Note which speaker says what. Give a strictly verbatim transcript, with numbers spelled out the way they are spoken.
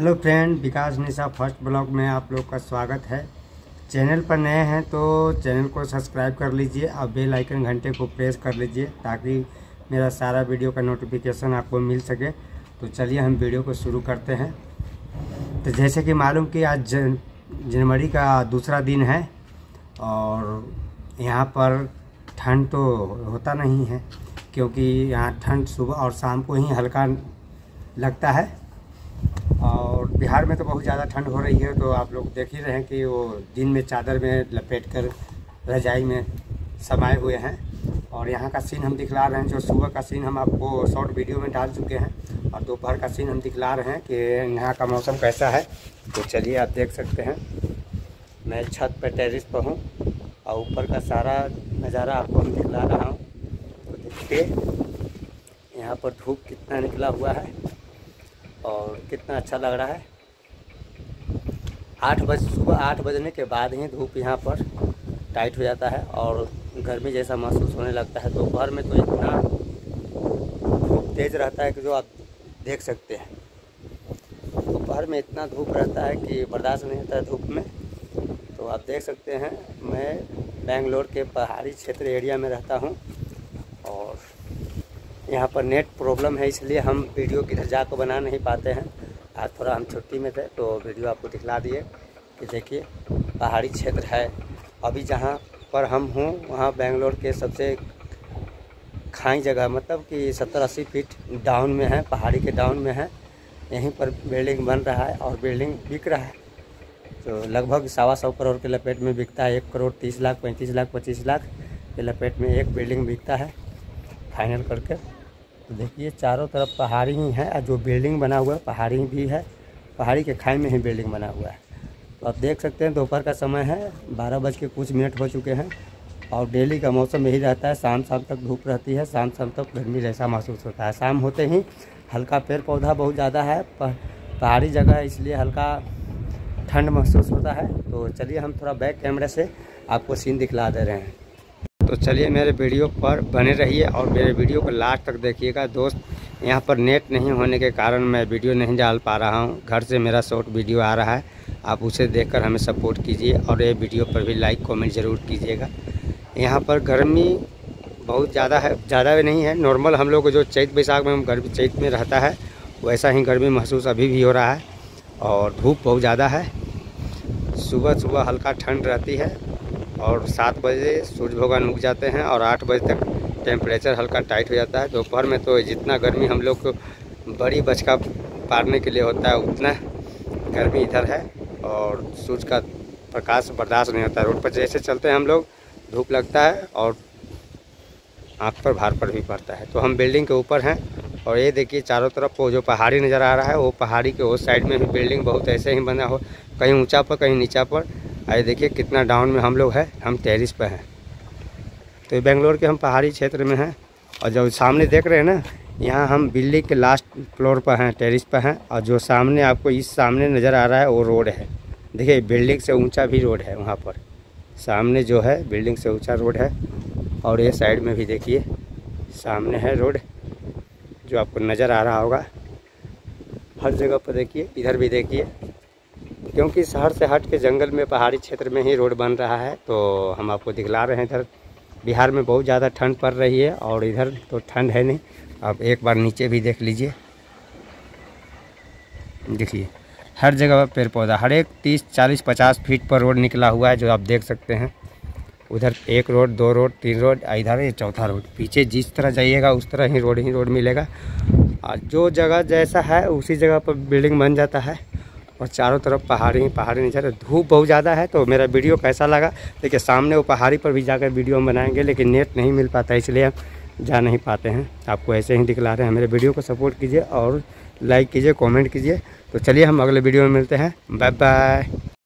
Speaker 1: Hello friend, Vikas Nisha first blog में आप लोग का स्वागत है। चैनल पर नए हैं तो चैनल को सब्सक्राइब कर लीजिए और बेल आइकन घंटे को प्रेस कर लीजिए ताकि मेरा सारा वीडियो का नोटिफिकेशन आपको मिल सके। तो चलिए हम वीडियो को शुरू करते हैं। तो जैसे कि मालूम कि आज जन, जनवरी का दूसरा दिन है और यहाँ पर ठंड तो होता नहीं है क्योंकि यहाँ ठंड सुबह और शाम को ही हल्का लगता है और बिहार में तो बहुत ज़्यादा ठंड हो रही है। तो आप लोग देख ही रहे हैं कि वो दिन में चादर में लपेट कर रजाई में समाये हुए हैं और यहाँ का सीन हम दिखला रहे हैं। जो सुबह का सीन हम आपको शॉर्ट वीडियो में डाल चुके हैं और दोपहर का सीन हम दिखला रहे हैं कि यहाँ का मौसम कैसा है। तो चलिए आप देख सकते हैं, मैं छत पर टेरिस पर हूँ और ऊपर का सारा नज़ारा आपको हम दिखला रहा हूँ। तो देखिए यहाँ पर धूप कितना निकला हुआ है और कितना अच्छा लग रहा है। आठ बज सुबह आठ बजने के बाद ही धूप यहाँ पर टाइट हो जाता है और गर्मी जैसा महसूस होने लगता है। दोपहर में तो इतना धूप तेज़ रहता है कि जो आप देख सकते हैं। दोपहर में इतना धूप रहता है कि बर्दाश्त नहीं होता है धूप में। तो आप देख सकते हैं, मैं बेंगलोर के पहाड़ी क्षेत्र एरिया में रहता हूँ और यहाँ पर नेट प्रॉब्लम है, इसलिए हम वीडियो किधर जाकर बना नहीं पाते हैं। आज थोड़ा हम छुट्टी में थे तो वीडियो आपको दिखला दिए कि देखिए पहाड़ी क्षेत्र है। अभी जहाँ पर हम हूँ वहाँ बेंगलोर के सबसे खाई जगह, मतलब कि सत्तर अस्सी फीट डाउन में है, पहाड़ी के डाउन में है। यहीं पर बिल्डिंग बन रहा है और बिल्डिंग बिक रहा है। तो लगभग सवा सौ करोड़ के लपेट में बिकता है। एक करोड़ तीस लाख पैंतीस लाख पच्चीस लाख के लपेट में एक बिल्डिंग बिकता है फाइनल करके। तो देखिए चारों तरफ पहाड़ी ही है और जो बिल्डिंग बना हुआ है पहाड़ी भी है, पहाड़ी के खाई में ही बिल्डिंग बना हुआ है। तो आप देख सकते हैं दोपहर का समय है, बारह बज के कुछ मिनट हो चुके हैं और डेली का मौसम यही रहता है। शाम शाम तक धूप रहती है, शाम शाम तक गर्मी जैसा महसूस होता है। शाम होते ही हल्का पेड़ पौधा बहुत ज़्यादा है, पहाड़ी जगह है इसलिए हल्का ठंड महसूस होता है। तो चलिए हम थोड़ा बैक कैमरे से आपको सीन दिखला दे रहे हैं। तो चलिए मेरे वीडियो पर बने रहिए और मेरे वीडियो को लास्ट तक देखिएगा। दोस्त, यहाँ पर नेट नहीं होने के कारण मैं वीडियो नहीं डाल पा रहा हूँ। घर से मेरा शॉर्ट वीडियो आ रहा है, आप उसे देखकर हमें सपोर्ट कीजिए और ये वीडियो पर भी लाइक कमेंट ज़रूर कीजिएगा। यहाँ पर गर्मी बहुत ज़्यादा है, ज़्यादा भी नहीं है, नॉर्मल हम लोग को जो चैत बैसाख में हम गर्मी चैत में रहता है वैसा ही गर्मी महसूस अभी भी हो रहा है और धूप बहुत ज़्यादा है। सुबह सुबह हल्का ठंड रहती है और सात बजे सूरज भगवान उग जाते हैं और आठ बजे तक टेम्परेचर हल्का टाइट हो जाता है। दोपहर में तो जितना गर्मी हम लोग को बड़ी बचका पारने के लिए होता है उतना गर्मी इधर है और सूरज का प्रकाश बर्दाश्त नहीं होता है। रोड पर जैसे चलते हैं हम लोग धूप लगता है और आँख पर भार पर भी पड़ता है। तो हम बिल्डिंग के ऊपर हैं और ये देखिए चारों तरफ वो जो पहाड़ी नज़र आ रहा है वो पहाड़ी के उस साइड में भी बिल्डिंग बहुत ऐसे ही बना हो, कहीं ऊंचा पर कहीं नीचा पर। आइए देखिए कितना डाउन में हम लोग हैं, हम टेरिस पे हैं। तो बेंगलोर के हम पहाड़ी क्षेत्र में हैं और जो सामने देख रहे हैं ना, यहाँ हम बिल्डिंग के लास्ट फ्लोर पर हैं, टेरिस पर हैं और जो सामने आपको इस सामने नज़र आ रहा है वो रोड है। देखिए बिल्डिंग से ऊंचा भी रोड है, वहाँ पर सामने जो है बिल्डिंग से ऊंचा रोड है और ये साइड में भी देखिए सामने है रोड जो आपको नज़र आ रहा होगा। हर जगह पर देखिए, इधर भी देखिए, क्योंकि शहर से हट के जंगल में पहाड़ी क्षेत्र में ही रोड बन रहा है। तो हम आपको दिखला रहे हैं। इधर बिहार में बहुत ज़्यादा ठंड पड़ रही है और इधर तो ठंड है नहीं। आप एक बार नीचे भी देख लीजिए, देखिए हर जगह पेड़ पौधा, हर एक तीस चालीस पचास फीट पर रोड निकला हुआ है जो आप देख सकते हैं। उधर एक रोड, दो रोड, तीन रोड, इधर ये चौथा रोड। पीछे जिस तरह जाइएगा उस तरह ही रोड ही रोड मिलेगा और जो जगह जैसा है उसी जगह पर बिल्डिंग बन जाता है और चारों तरफ पहाड़ी ही पहाड़ी नज़र। धूप बहुत ज़्यादा है। तो मेरा वीडियो कैसा लगा देखिए, सामने वो पहाड़ी पर भी जाकर वीडियो हम बनाएंगे लेकिन नेट नहीं मिल पाता इसलिए हम जा नहीं पाते हैं। आपको ऐसे ही दिखला रहे हैं। मेरे वीडियो को सपोर्ट कीजिए और लाइक कीजिए, कमेंट कीजिए। तो चलिए हम अगले वीडियो में मिलते हैं। Bye bye.